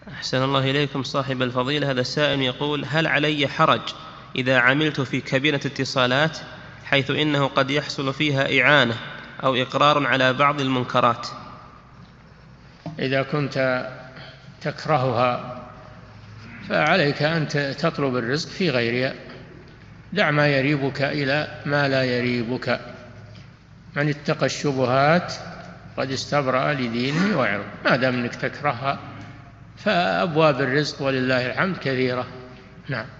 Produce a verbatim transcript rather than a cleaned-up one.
أحسن الله إليكم صاحب الفضيلة. هذا السائل يقول: هل علي حرج إذا عملت في كابينة اتصالات، حيث إنه قد يحصل فيها إعانة أو إقرار على بعض المنكرات؟ إذا كنت تكرهها فعليك أن تطلب الرزق في غيرها. دع ما يريبك إلى ما لا يريبك. من اتقى الشبهات قد استبرأ لدينه وعرضه. ما دام أنك تكرهها فأبواب الرزق ولله الحمد كثيرة. نعم.